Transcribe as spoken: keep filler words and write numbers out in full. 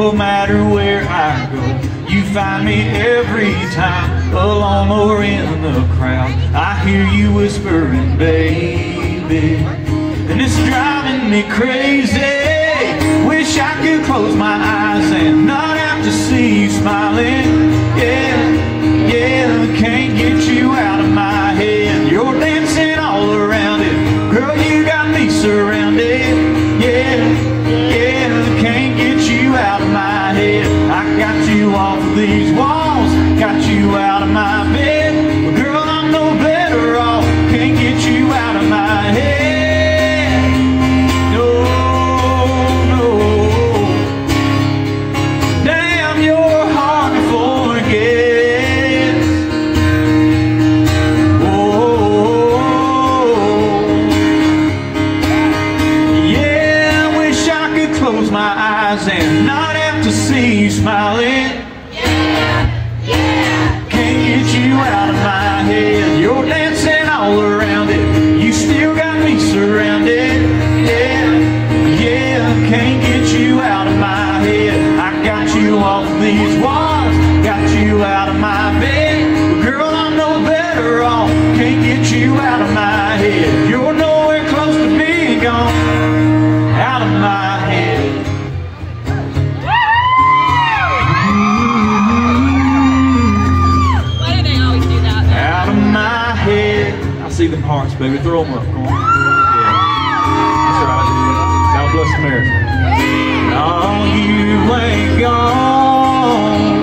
No matter where I go, you find me every time, alone or in the crowd. I hear you whispering, baby, and it's driving me crazy. Wish I could close my eyes and not have to see you smiling. Yeah, yeah, can't get you out of my head. You're dancing all around it, girl, you got me surrounded. Yeah, yeah, can't get you out of my head. I got you off of these walls, got you out of my bed. Well, girl, I'm no better off, can't get you out of my head. No, no. Damn, you're hard to forget. Oh, yeah, I wish I could close my eyes and not have to see you smiling. Yeah, yeah. Can't get you out of my head. You're dancing all around it, you still got me surrounded. Yeah, yeah, can't get you out of my head. I got you off these walls, got you out of my bed. But girl, I'm no better off, can't get you out of my head. You're nowhere close to being gone out of my head. I see them hearts, baby. Throw them up. Come on. Yeah. That's right. God bless America. No, you ain't gone.